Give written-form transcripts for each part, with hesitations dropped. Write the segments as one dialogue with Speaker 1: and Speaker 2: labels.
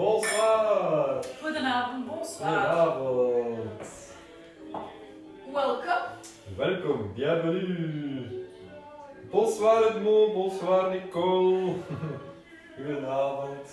Speaker 1: Bonsoir!
Speaker 2: Goedenavond, bonsoir.
Speaker 1: Goedenavond!
Speaker 2: Welcome.
Speaker 1: Welkom, bienvenue! Bonsoir Edmond, bonsoir Nicole! Goedenavond!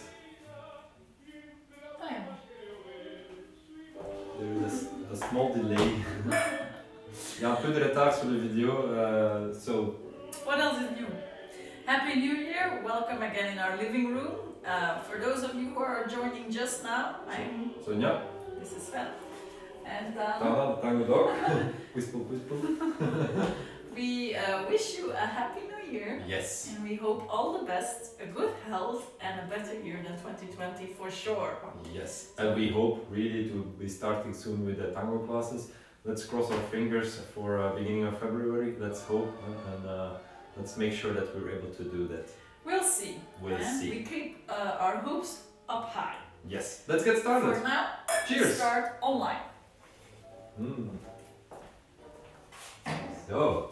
Speaker 1: There is a small delay. Il y a un peu de retard sur la vidéo, so...
Speaker 2: What else is new? Happy New Year! Welcome again in our living room. For those of you who are joining just now, I'm
Speaker 1: Sonja?
Speaker 2: This is Sven. And
Speaker 1: Tana, the tango dog. Whistle, whistle.
Speaker 2: we wish you a happy new year.
Speaker 1: Yes.
Speaker 2: And we hope all the best, a good health and a better year than 2020 for sure.
Speaker 1: Yes. And we hope really to be starting soon with the tango classes. Let's cross our fingers for beginning of February. Let's hope and let's make sure that we're able to do that.
Speaker 2: We'll see.
Speaker 1: We'll
Speaker 2: and
Speaker 1: see.
Speaker 2: we keep our hopes up high.
Speaker 1: Yes. Let's get started.
Speaker 2: For now,
Speaker 1: Cheers.
Speaker 2: we start online.
Speaker 1: So,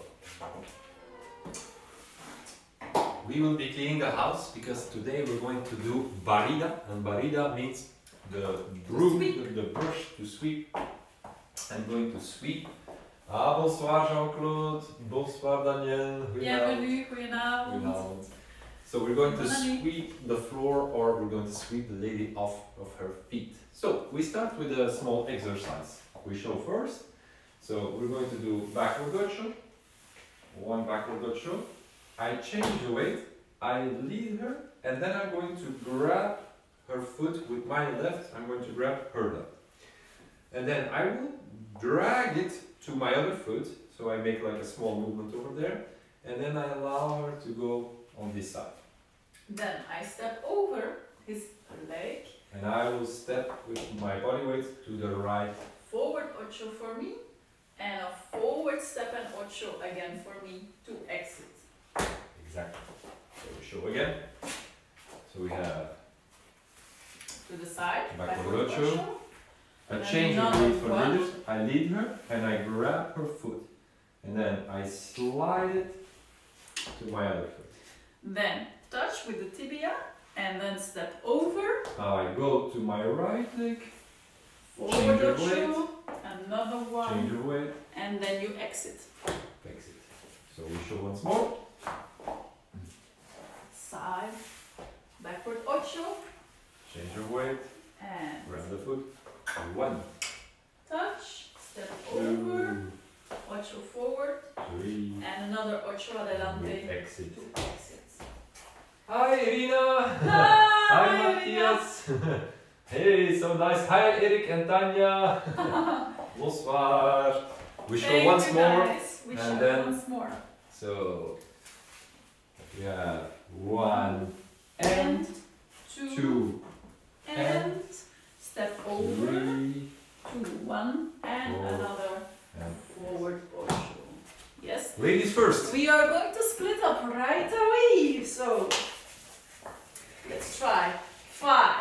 Speaker 1: we will be cleaning the house because today we're going to do barrida, and barrida means the broom, the brush to sweep. I'm going to sweep. Ah, bonsoir Jean-Claude, bonsoir Daniel.
Speaker 2: Bienvenue, goedenavond.
Speaker 1: So we're going to sweep the floor, or we're going to sweep the lady off of her feet. So we start with a small exercise. We show first. So we're going to do backward gotcha. One backward gotcha. I change the weight. I lead her, and then I'm going to grab her foot with my left. I'm going to grab her left, and then I will drag it to my other foot. So I make like a small movement over there, and then I allow her to go on this side.
Speaker 2: Then I step over his leg.
Speaker 1: And I will step with my body weight to the right.
Speaker 2: Forward ocho for me. And a forward step and ocho again for me to exit.
Speaker 1: Exactly. So we show again. So we have
Speaker 2: to the side.
Speaker 1: backward ocho. I change the
Speaker 2: another
Speaker 1: weight for
Speaker 2: one.
Speaker 1: leaders. I lead her and I grab her foot. And then I slide it to my other foot.
Speaker 2: Then touch with the tibia and then step over.
Speaker 1: Now I go to my right leg.
Speaker 2: Forward
Speaker 1: your
Speaker 2: ocho. Another one.
Speaker 1: Change your weight.
Speaker 2: And then you exit.
Speaker 1: Exit. So we show once more.
Speaker 2: Side. Backward ocho.
Speaker 1: Change your weight.
Speaker 2: And
Speaker 1: Grab the foot. One.
Speaker 2: touch. Step over. Ocho forward.
Speaker 1: Three.
Speaker 2: And another ocho adelante.
Speaker 1: Exit.
Speaker 2: To exit.
Speaker 1: Hi Irina!
Speaker 2: Hi,
Speaker 1: Matthias! Hey, so nice! Hi Erik and Tanya! Bonsoir! We show once more.
Speaker 2: We
Speaker 1: and
Speaker 2: show
Speaker 1: then-
Speaker 2: once more.
Speaker 1: So we have one
Speaker 2: And
Speaker 1: two
Speaker 2: and step over
Speaker 1: three
Speaker 2: to one and
Speaker 1: four,
Speaker 2: another
Speaker 1: and
Speaker 2: forward ocho. Yes.
Speaker 1: ladies first.
Speaker 2: We are going to split up right away. So let's try 5,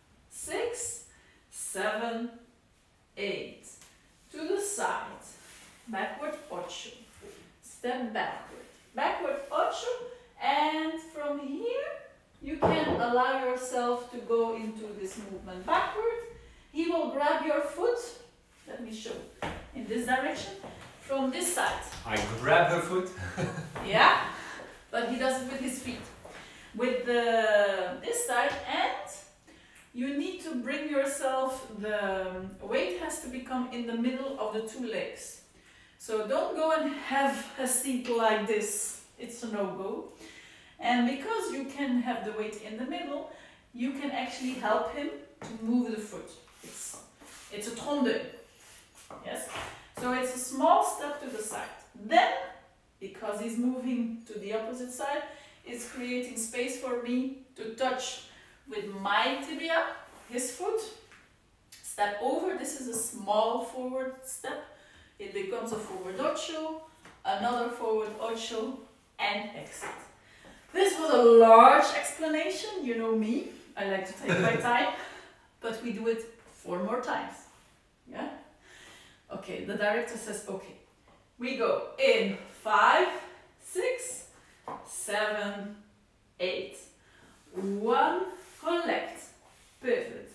Speaker 2: 6, 7, 8. To the side. Backward ocho. Step backward. Backward ocho. And from here you can allow yourself to go into this movement backward. He will grab your foot. Let me show. In this direction. From this side.
Speaker 1: I grab her foot.
Speaker 2: Yeah, but he does it with his feet. With this side, and you need to bring yourself, the weight has to become in the middle of the two legs. So don't go and have a seat like this. It's a no-go. And because you can have the weight in the middle, you can actually help him to move the foot. It's a trompe. Yes. So it's a small step to the side. Then, because he's moving to the opposite side, it's creating space for me to touch with my tibia, his foot, step over. This is a small forward step. It becomes a forward ocho, another forward ocho, and exit. This was a large explanation, you know me. I like to take my time, but we do it 4 more times. Yeah? Okay, the director says okay. We go in 5, 6, 7, 8. 1, collect, pivot.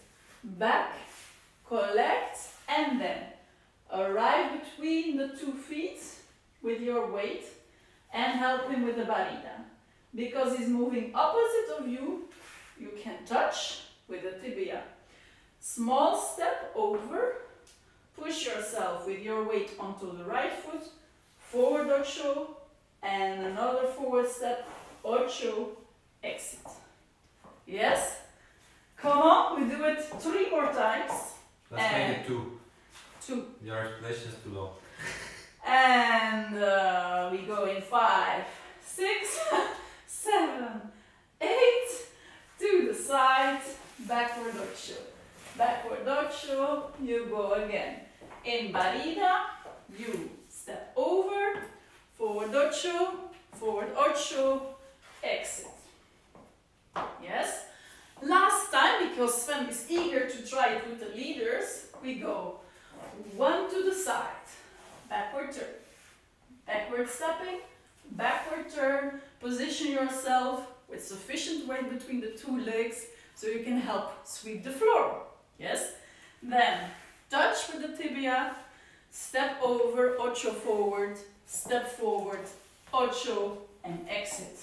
Speaker 2: and help him with the barrida. Because he's moving opposite of you, you can touch with the tibia. Small step over, push yourself with your weight onto the right foot, forward ocho, and another forward step, ocho, exit. Yes? Come on, we do it 3 more times.
Speaker 1: Let's make it 2.
Speaker 2: 2.
Speaker 1: Your explanation is too long.
Speaker 2: And we go in 5, 6, 7, 8, to the side, backward ocho. Backward ocho, you go again. In barrida, you step over, forward ocho, exit. Yes? Last time, because Sven is eager to try it with the leaders, we go 1 to the side, backward turn, backward stepping, backward turn, position yourself with sufficient weight between the 2 legs so you can help sweep the floor. Yes? Then touch with the tibia, step over, ocho forward, step forward, ocho, and exit.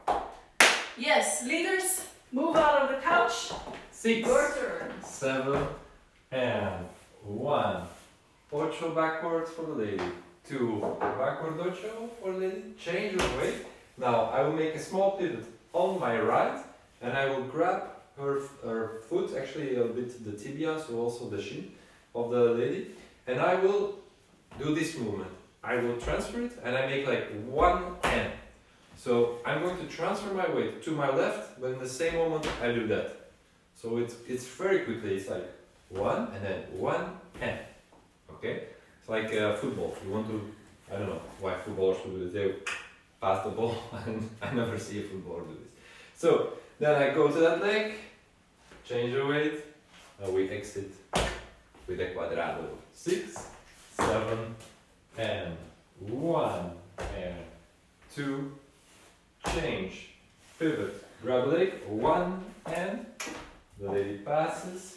Speaker 2: Yes, leaders, move out of the couch.
Speaker 1: 6,
Speaker 2: Your turn.
Speaker 1: 7, and 1. Ocho backwards for the lady. 2 backward ocho for the lady. Change your weight. Now I will make a small pivot on my right, and I will grab her foot, actually a bit the tibia, so also the shin of the lady, and I will do this movement. I will transfer it, and I make like 1 hand. So I'm going to transfer my weight to my left, but in the same moment I do that. So it's very quickly. It's like 1 and then 1 hand. Okay? It's like football. You want to, I don't know why footballers do this. They pass the ball, and I never see a footballer do this. So then I go to that leg, change the weight, and we exit with a quadrado. 6, 7, and 1, and 2, change, pivot, grab leg, 1, and the lady passes,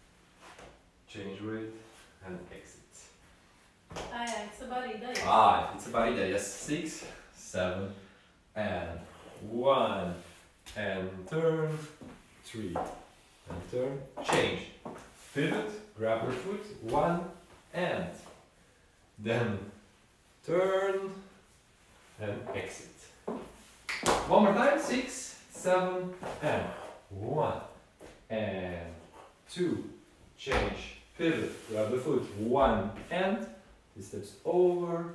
Speaker 1: change weight, and exit.
Speaker 2: It's a barrida.
Speaker 1: It's a barrida, yes. 6, 7, and 1, and turn, 3, and turn, change, pivot, grab her foot, 1, and then turn, and exit. One more time, 6, 7, and 1, and 2, change, pivot, grab the foot, 1, and he steps over,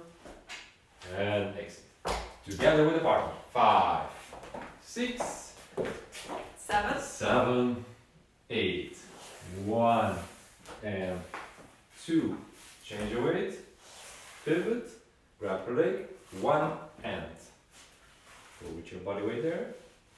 Speaker 1: and exit. Together with the partner. 5, 6, 7, 8, 1, and 2, change your weight, pivot, grab her leg, 1, and go with your body weight there.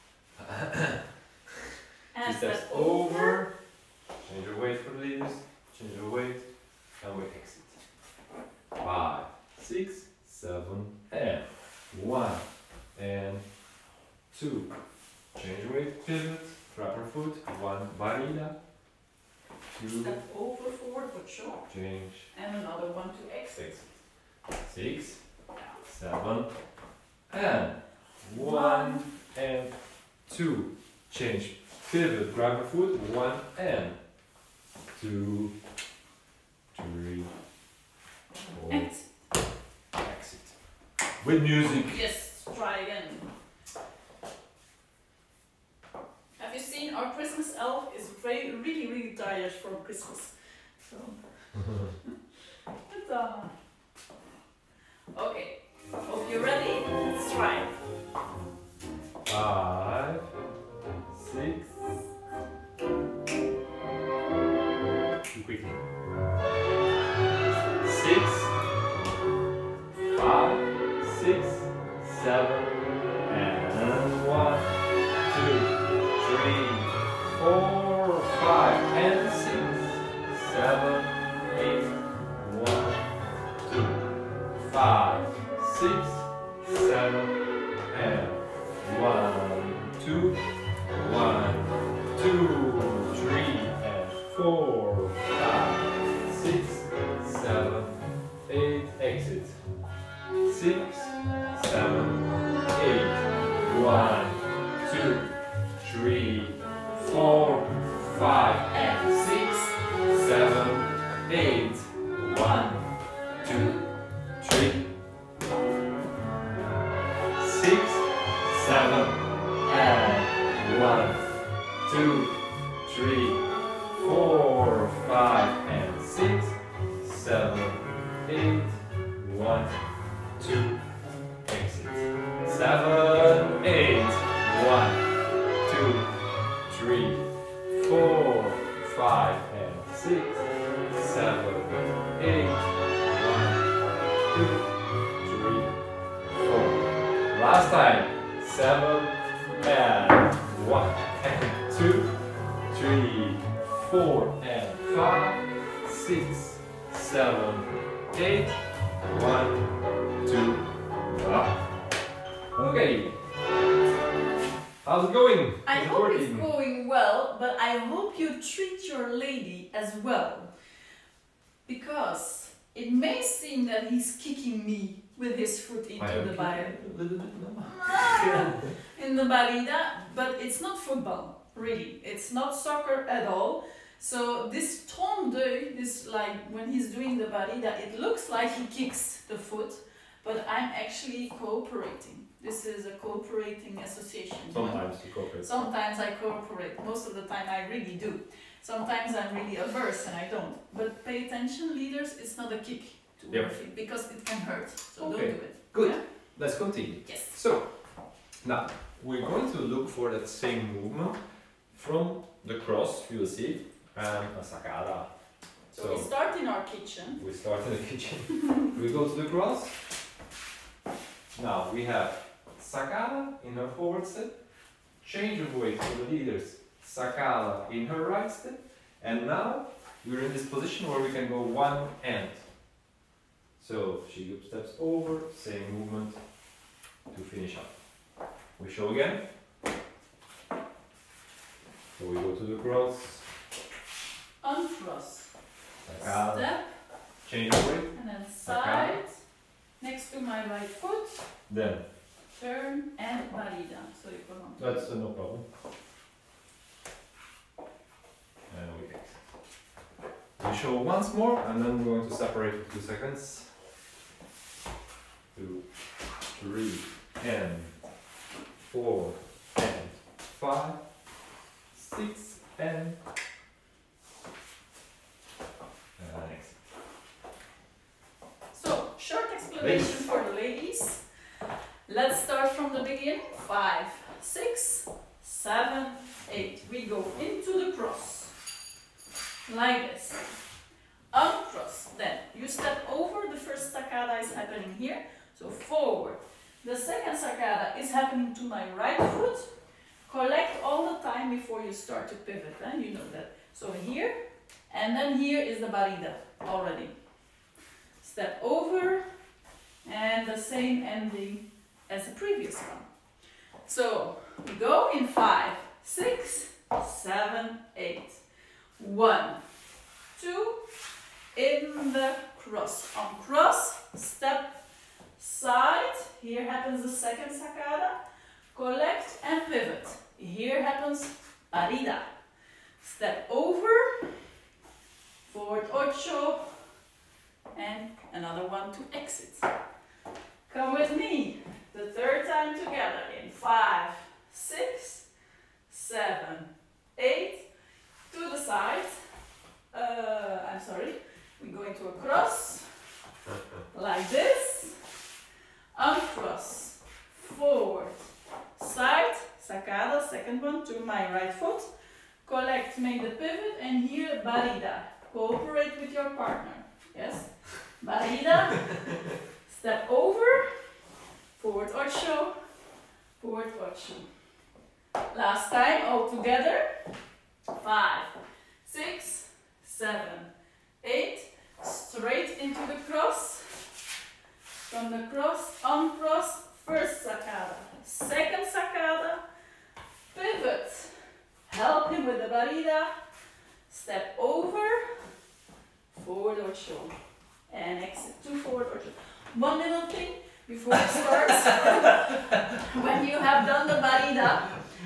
Speaker 2: And
Speaker 1: steps over, change your weight for the leaders, change your weight, and we exit. 5, 6, 7, and 1, and 2, change your weight, pivot, grab her foot, 1, barrida, 2,
Speaker 2: step over, forward, ocho,
Speaker 1: change,
Speaker 2: and another 1 to exit.
Speaker 1: 6, 7, and 1, and 2, change, pivot, grab her foot, 1, and 2, 3, 4,
Speaker 2: Exit.
Speaker 1: exit. With music.
Speaker 2: Yes, try again. Have you seen our Christmas elf is really tired from Christmas. So but, okay. Hope you're ready. Let's try.
Speaker 1: 5, 6. Too quickly. 6, 5, 6, 7, and 1, 2, 3, 4, 5, and 6, 7, 8, 1, 2, 5, 6, 7, and 1, 2, 1, 2, 3, and 4, 5, 6, 7, 8, exit. 6, 7, 7, and 1, 2, 3, 4, 5, and 6, 7, 8, 1, 2, exit. 7, 8, 1, 2, 3, 4, 5, and 6, 7, 8, 1, 2, 3, 4. Last time. 7, and 1, and 2, 3, 4, and 5, 6, 7, 8, 1, 2, Okay. How's it going?
Speaker 2: I
Speaker 1: Is it
Speaker 2: hope
Speaker 1: working?
Speaker 2: it's going well, but I hope you treat your lady as well. Because it may seem that he's kicking me with his foot into the barrier.
Speaker 1: A little bit, no?
Speaker 2: In the barida, but it's not football, really. It's not soccer at all. So this ton d'oeil, this like when he's doing the barida, it looks like he kicks the foot, but I'm actually cooperating. This is a cooperating association.
Speaker 1: Sometimes you cooperate.
Speaker 2: Sometimes I cooperate. Most of the time I really do. Sometimes I'm really averse and I don't. But pay attention, leaders, it's not a kick to
Speaker 1: Yep.
Speaker 2: your feet because it can hurt. So
Speaker 1: Okay.
Speaker 2: don't do it.
Speaker 1: Good.
Speaker 2: Yeah?
Speaker 1: Let's continue.
Speaker 2: Yes.
Speaker 1: So, now we're going to look for that same movement from the cross, you will see, and a sacada.
Speaker 2: So we start in our kitchen.
Speaker 1: We start in the kitchen. We go to the cross. Now we have sacada in her forward step, change of weight for the leaders, sacada in her right step, and now we're in this position where we can go one end. So she steps over, same movement to finish up. We show again. So we go to the cross,
Speaker 2: Uncross.
Speaker 1: sacada,
Speaker 2: Step.
Speaker 1: change of weight,
Speaker 2: And then side. Next to my right foot.
Speaker 1: then
Speaker 2: Turn and barida. So you go on.
Speaker 1: that's no problem. And we exit. We show once more and then we're going to separate for 2 seconds. 2, 3, and 4, and 5, 6, and exit.
Speaker 2: So, short explanation
Speaker 1: Ladies.
Speaker 2: for the ladies. Let's start from the beginning. 5, 6, 7, 8. We go into the cross. Like this. Uncross. Then you step over. The first sacada is happening here. So forward. The second sacada is happening to my right foot. Collect all the time before you start to pivot. You know that. So here. And then here is the barida already. Step over. And the same ending as the previous one. So we go in 5, 6, 7, 8. 1, 2, in the cross. On cross, step side. Here happens the second sacada. Collect and pivot. Here happens barida. Step over. Forward ocho. And another one to exit. Come with me. The third time together in 5, 6, 7, 8. To the side. I'm sorry. We go into a cross. Like this. Uncross. Forward. Side. Sacada. Second one to my right foot. Collect. Make the pivot. And here barida. Cooperate with your partner. Yes. Barida. Step over. Forward ocho. Forward ocho. Last time all together. 5, 6, 7, 8. Straight into the cross. From the cross, uncross. First sacada. Second sacada. Pivot. Help him with the barida. Step over. Forward ocho. And exit to forward ocho. One little thing before it starts. When you have done the barida,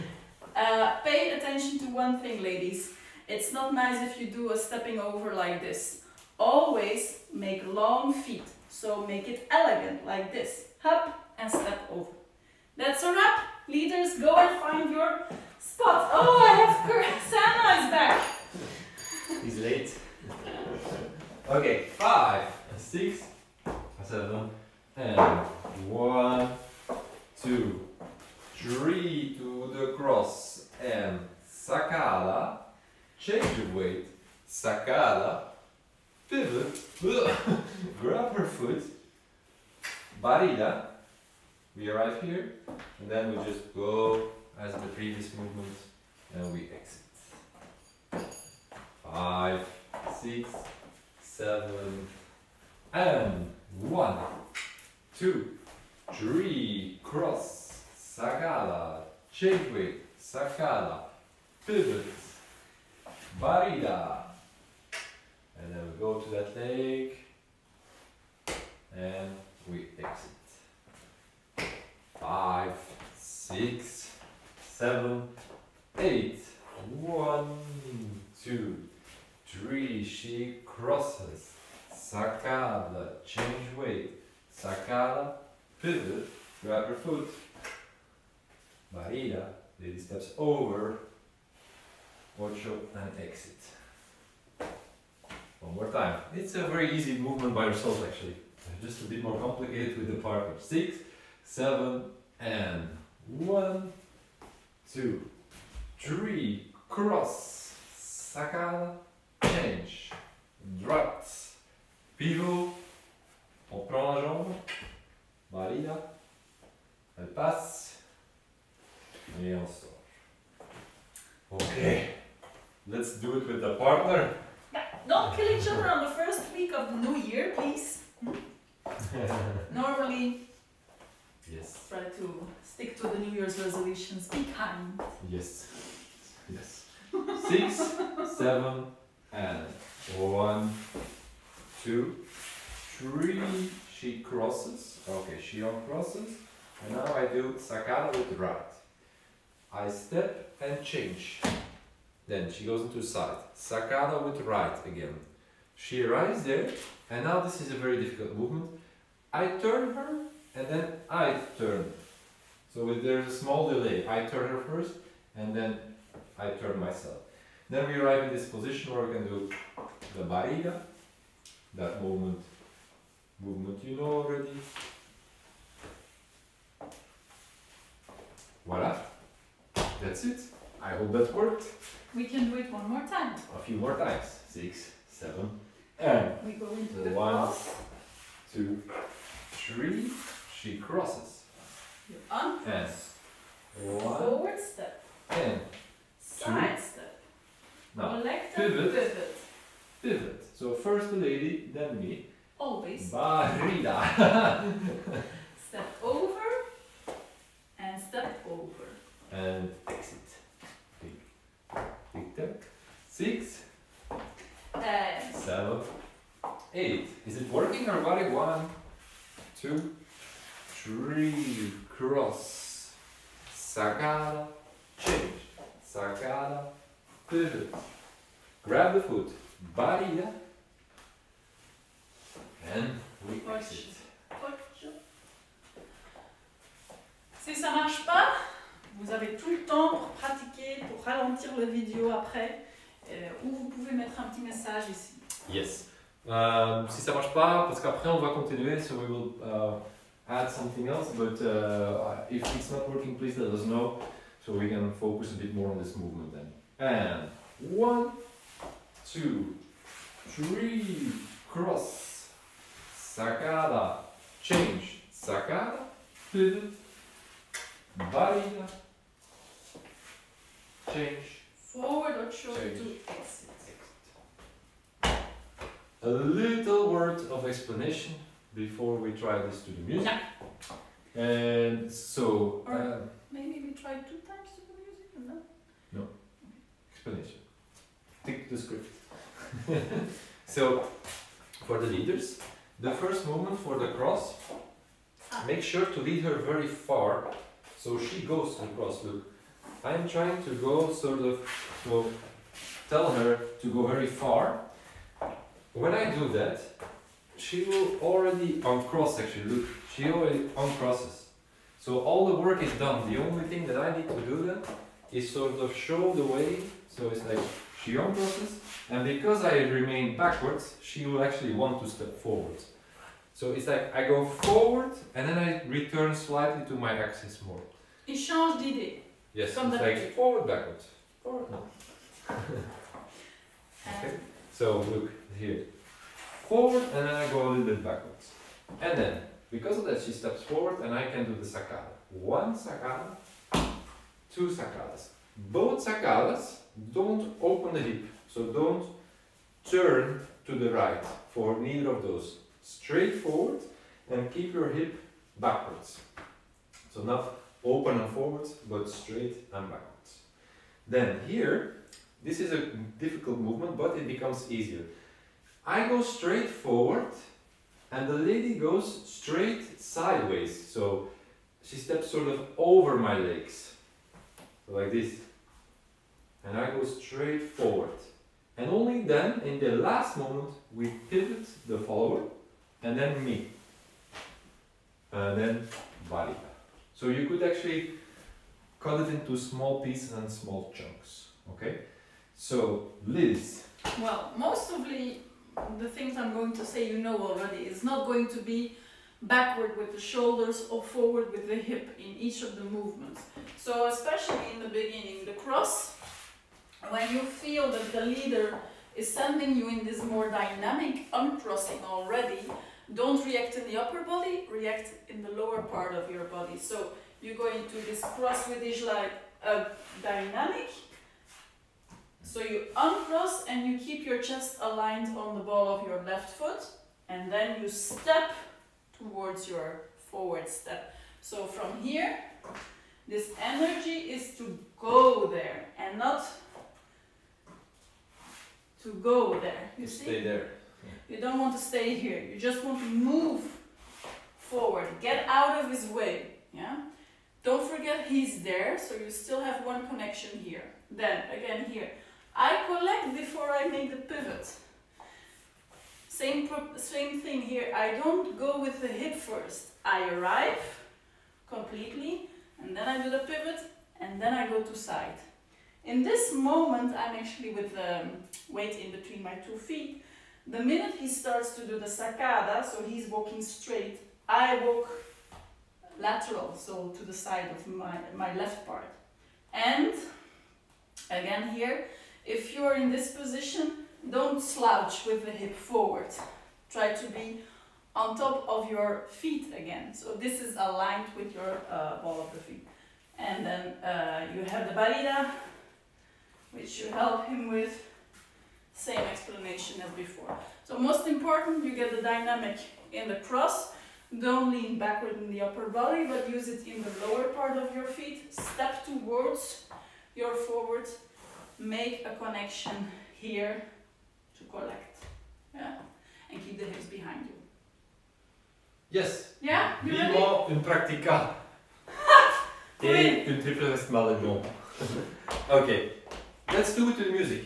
Speaker 2: pay attention to one thing, ladies. It's not nice if you do a stepping over like this. Always make long feet. So make it elegant like this. Hop and step over. That's a wrap. Leaders, go and find your spot. Oh, I have Sana is back.
Speaker 1: He's late. Okay, 5, 6, 7, and 1, 2, 3 to the cross and sacada, change of weight, sacada, pivot, grab her foot, barriga, we arrive here, and then we just go as the previous movement and we exit. 5, 6, 7, and 1, 2, 3, cross, sacada, change weight, sacada, pivot, barriga, and then we go to that leg, and we exit. 5, 6, 7, 8, 1, 2, 3, she crosses, sacada, change weight, sacada, pivot, grab her foot, barriga, lady steps over, ocho, and exit. One more time. It's a very easy movement by yourself actually, just a bit more complicated with the partner. 6, 7, and 1, 2, 3, cross, sacada, change, droite, pivot, on prend la jambe, barriga, elle passe, et on sort. Okay, let's do it with the partner.
Speaker 2: Don't kill each other on the first week of the new year, please. Normally,
Speaker 1: Yes.
Speaker 2: try to stick to the New Year's resolutions. Be kind.
Speaker 1: Yes. Yes. 6, 7, and 1, 2, 3. She crosses. Okay, she uncrosses. And now I do sacada with right. I step and change. Then she goes into side. Sacada with right again. She arrives there, and now this is a very difficult movement. I turn her, and then I turn. So there's a small delay. I turn her first, and then I turn myself. Then we arrive in this position where we can do the barriga. That movement you know already. Voila. That's it. I hope that worked.
Speaker 2: We can do it one more time.
Speaker 1: A few more times. 6, 7, and
Speaker 2: We go into the
Speaker 1: 1,
Speaker 2: cross.
Speaker 1: 2, 3. She crosses.
Speaker 2: You uncross.
Speaker 1: And 1,
Speaker 2: Forward step.
Speaker 1: and
Speaker 2: Side step.
Speaker 1: now
Speaker 2: Collect
Speaker 1: pivot.
Speaker 2: and pivot.
Speaker 1: pivot. So first the lady, then me.
Speaker 2: Always.
Speaker 1: Barriga.
Speaker 2: Step over and step over.
Speaker 1: And exit. Tick tock. 6,
Speaker 2: And
Speaker 1: 7, 8. Is it working or what? 1, 2, 3. Cross. Sacada. Change. Sacada. Pivot. Grab the foot. Barriga. And we exit.
Speaker 2: si ça marche pas, vous avez tout le temps pour pratiquer, pour ralentir la vidéo après, ou vous pouvez mettre un petit message ici.
Speaker 1: Yes. Si ça marche pas, parce qu'après on va continuer, so we will add something else, but if it's not working, please let us know, so we can focus a bit more on this movement then. And 1, 2, 3, cross, sacada, change, sacada, pivot, barriga, change,
Speaker 2: Forward or short
Speaker 1: Change.
Speaker 2: to exit.
Speaker 1: A little word of explanation before we try this to the music.
Speaker 2: Yeah.
Speaker 1: And so,
Speaker 2: Maybe we try 2 times to the music or no?
Speaker 1: explanation. Take the script. So, for the leaders, the first movement for the cross, make sure to lead her very far, so she goes to the cross. Look, I'm trying to go sort of, so tell her to go very far. When I do that, she will already uncross actually. Look, she already uncrosses. So all the work is done. The only thing that I need to do then is sort of show the way. So it's like she uncrosses, and because I remain backwards, she will actually want to step forward. So it's like I go forward and then I return slightly to my axis more.
Speaker 2: Il change d'idée.
Speaker 1: Yes,
Speaker 2: Comme
Speaker 1: it's like forward, backwards. Forward, no. Okay, so look here. Forward and then I go a little bit backwards. And then, because of that, she steps forward and I can do the sacada. One sacada, two sacadas. Both sacadas don't open the hip, so don't turn to the right for neither of those. Straight forward and keep your hip backwards. So not open and forwards, but straight and backwards. Then here, this is a difficult movement, but it becomes easier. I go straight forward and the lady goes straight sideways. So she steps sort of over my legs, like this. And I go straight forward. And only then, in the last moment, we pivot the follower, and then me. And then varita. So you could actually cut it into small pieces and small chunks. Okay? So, Liz.
Speaker 2: Well, most of the things I'm going to say you know already. It's not going to be backward with the shoulders or forward with the hip in each of the movements. So especially in the beginning, the cross, when you feel that the leader is sending you in this more dynamic uncrossing already, don't react in the upper body, react in the lower part of your body. So you go into this cross with this like a dynamic. So you uncross and you keep your chest aligned on the ball of your left foot, and then you step towards your forward step. So from here, this energy is to go there and not to go there. You see?
Speaker 1: Stay there.
Speaker 2: You don't want to stay here. You just want to move forward. Get out of his way. Yeah? Don't forget he's there, so you still have one connection here. Then, again here. I collect before I make the pivot. Same thing here. I don't go with the hip first. I arrive completely, and then I do the pivot, and then I go to side. In this moment, I'm actually with the weight in between my 2 feet. The minute he starts to do the sacada, so he's walking straight, I walk lateral, so to the side of my left part. And again here, if you're in this position, don't slouch with the hip forward. Try to be on top of your feet again. So this is aligned with your ball of the feet. And then you have the varita, which you help him with. Same explanation as before. So most important, you get the dynamic in the cross. Don't lean backward in the upper body, but use it in the lower part of your feet. Step towards your forward. Make a connection here to collect. Yeah? And keep the hips behind you.
Speaker 1: Yes.
Speaker 2: Yeah? You ready?
Speaker 1: Vivement une practica. Et une triple reste mal de bon. Ok. Let's do it with music.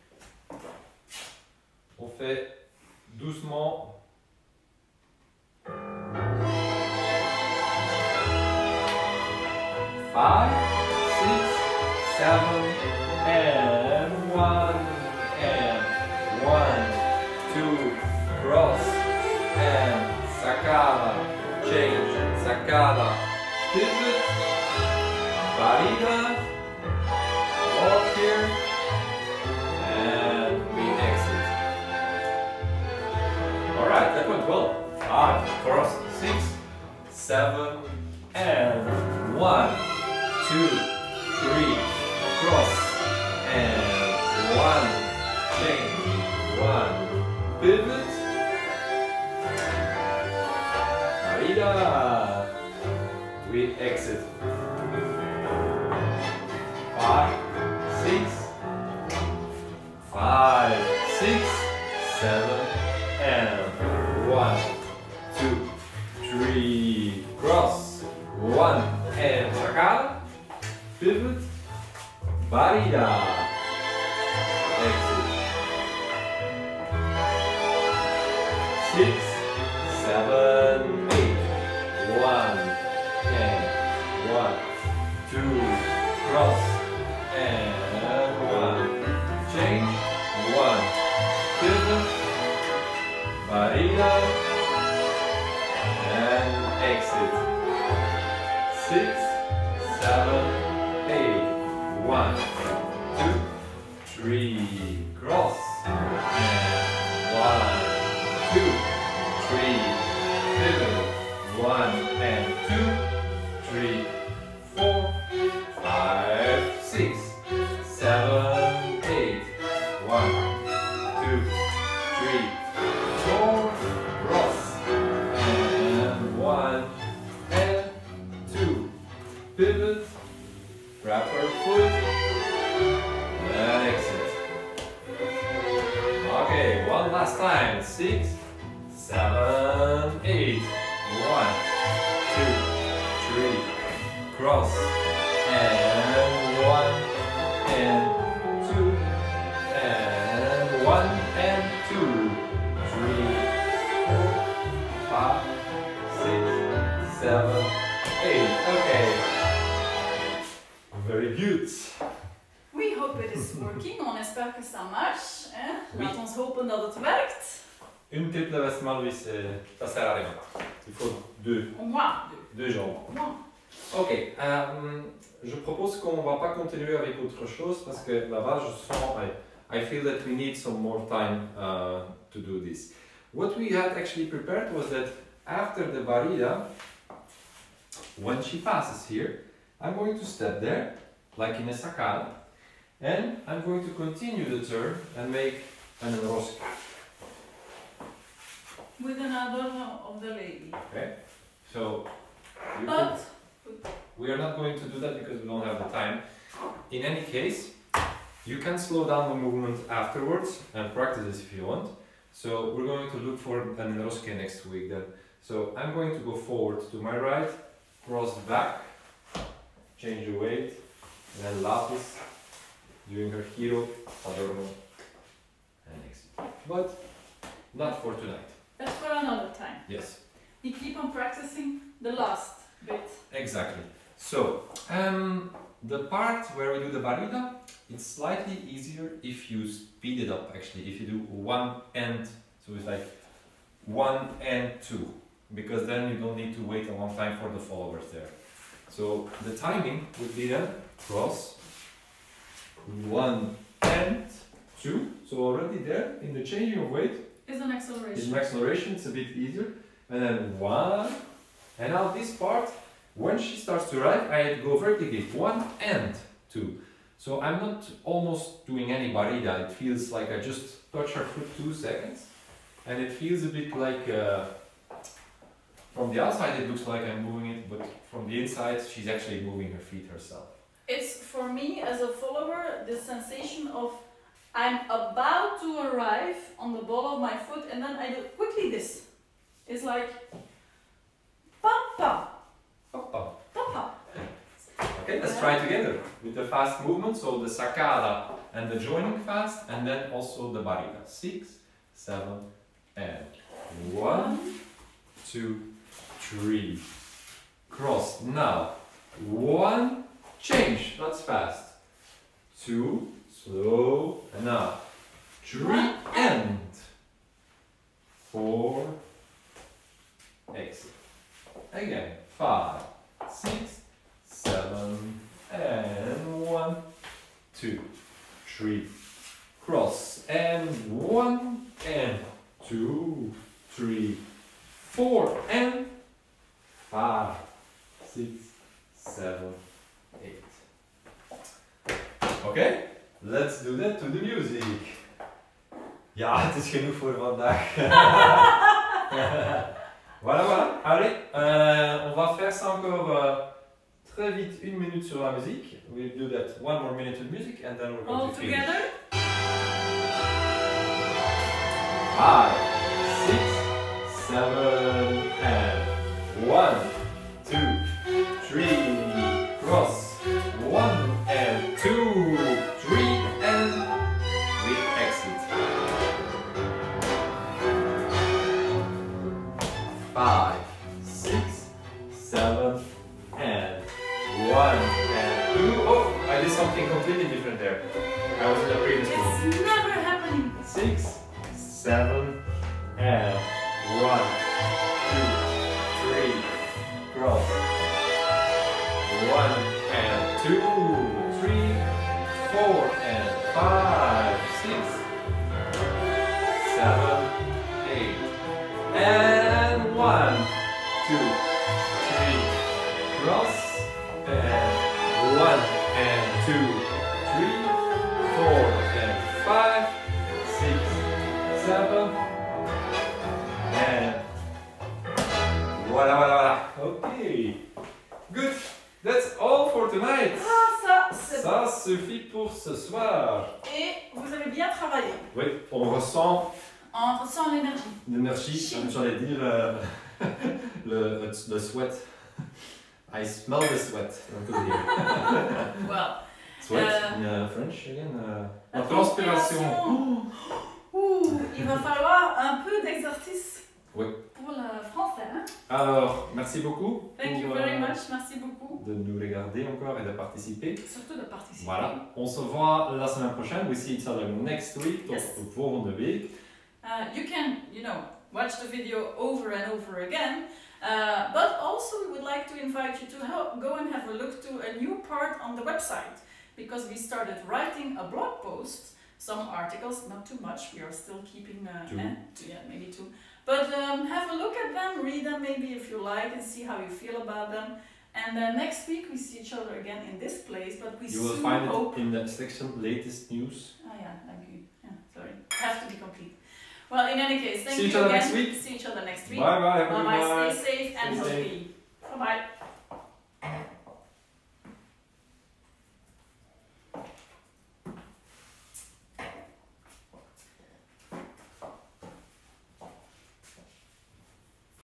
Speaker 1: On fait doucement. 5, 6, 7, and 1, and 1, 2, cross, and sacada, change, sacada, pivot, varita, walk here, and we exit. Alright, that went well. 5, cross, 6, 7, and 1, 2, 3, cross, and 1, change, 1, pivot, varita, we exit. 5, 6, 5, 6, 7, and 1, 2, 3, cross, 1, and sacada, pivot, varita, exit. 6, 7, 8, 1, and 1, 2, cross, and 1, change, 1, pivot, barriga, and exit. 6, 7, 8, 1, 2, 3, cross, and 1, 2, 3, pivot, 1 and 2, 3, 4, 5, 6, 7, 8, 1, 2, 3, 4, cross, and 1 and 2, pivot, wrap her foot, and exit. Okay, one last time. 6, 7, 8, 1, 2, 3, cross, and 1 and 2, and 1 and 2, 3, 4, 5, 6, 7, 8. Okay. Very good.
Speaker 2: We hope it is working. On espère que ça marche. Hein?
Speaker 1: Oui.
Speaker 2: Laat ons hopen dat het werkt.
Speaker 1: Une triple Westmalle, ça sert à rien. Il faut deux jambes.
Speaker 2: Au moins.
Speaker 1: Ok, je propose qu'on va pas continuer avec autre chose parce que là-bas je sens, I feel that we need some more time to do this. What we had actually prepared was that after the barrida, when she passes here, I'm going to step there, like in a sacada, and I'm going to continue the turn and make an enrosca.
Speaker 2: With an adorno of the lady.
Speaker 1: Okay, so
Speaker 2: But
Speaker 1: we are not going to do that because we don't have the time. In any case, you can slow down the movement afterwards and practice this if you want. So we're going to look for an enrosque next week then. So I'm going to go forward to my right, cross back, change the weight, and then lapis, doing her hero, adorno, and exit. But not for tonight.
Speaker 2: that's for another time.
Speaker 1: Yes.
Speaker 2: You keep on practicing the last bit.
Speaker 1: Exactly. So, the part where we do the barrida, it's slightly easier if you speed it up actually, if you do 1 and, so it's like 1 and 2, because then you don't need to wait a long time for the followers there. So the timing would be then cross, 1 and 2, so already there in the changing of weight,
Speaker 2: Is an acceleration.
Speaker 1: it's an acceleration, it's a bit easier, and then 1, and now this part, when she starts to arrive, I go vertically, 1 and 2. So I'm not almost doing any barrida, it feels like I just touch her foot 2 seconds, and it feels a bit like, from the outside it looks like I'm moving it, but from the inside she's actually moving her feet herself.
Speaker 2: It's for me as a follower the sensation of I'm about to arrive on the ball of my foot and then I do quickly this. It's like papa,
Speaker 1: Hoppa.
Speaker 2: papa.
Speaker 1: Okay, let's try it together with the fast movement, so the sacada and the joining fast, and then also the barrida. 6, 7, and 1, 2, 3. Cross. Now, 1, change, that's fast. 2, slow, and now 3 and 4, exit. Again, 5, 6, 7, and 1, 2, 3, cross, and 1, and 2, 3, 4, and 5, 6, 7, 8. Okay, let's do that to the music. Ja, het is genoeg voor vandaag. Voilà, voilà. Allez, on va faire ça encore très vite, 1 minute sur la musique. We'll do that 1 more minute of music and then we're going
Speaker 2: All
Speaker 1: to finish.
Speaker 2: together.
Speaker 1: 5, 6, 7, and 1, 2, 3, cross, 1 and 2, 3 and we exit. 5, 6, 7 and 1 and 2. Oh, I did something completely different there. I was in the previous one.
Speaker 2: It's never happening.
Speaker 1: 6, 7 and 1, 2, 3, cross. 1 and 2, 3, 4 and 5, 6, 7, 8 and 1, 2, 3, cross and 1 and 2, 3, 4 and 5, 6, 7 and voilà. Okay, good. That's all for tonight.
Speaker 2: Ah, ça
Speaker 1: suffit pour ce soir.
Speaker 2: Et vous avez bien travaillé.
Speaker 1: Oui, on ressent
Speaker 2: l'énergie.
Speaker 1: l'énergie, j'allais dire le sweat. I smell the sweat.
Speaker 2: Well,
Speaker 1: Sweat in French again. La transpiration.
Speaker 2: Il va falloir un peu d'exercice.
Speaker 1: Oui.
Speaker 2: Pour le français. Hein?
Speaker 1: Alors, merci beaucoup.
Speaker 2: Thank you very much. Merci beaucoup.
Speaker 1: De nous regarder encore et de participer.
Speaker 2: Surtout de participer.
Speaker 1: Voilà. On se voit la semaine prochaine. We see each other next week.
Speaker 2: Yes.
Speaker 1: Tot volgende week.
Speaker 2: You can, watch the video over and over again. But also we would like to invite you to go and have a look to a new part on the website. Because we started writing a blog post. Some articles, not too much. We are still keeping maybe 2. But have a look at them, read them maybe if you like, and see how you feel about them. And next week we see each other again in this place, but we
Speaker 1: You will
Speaker 2: soon
Speaker 1: find
Speaker 2: hope...
Speaker 1: it in the section latest news.
Speaker 2: Oh yeah, thank you. Yeah, sorry. Have to be complete. Well, in any case, thank you
Speaker 1: See each other
Speaker 2: again.
Speaker 1: next week.
Speaker 2: See each other next week.
Speaker 1: Bye bye.
Speaker 2: Bye bye. Stay safe and
Speaker 1: Stay safe.
Speaker 2: healthy. Bye bye.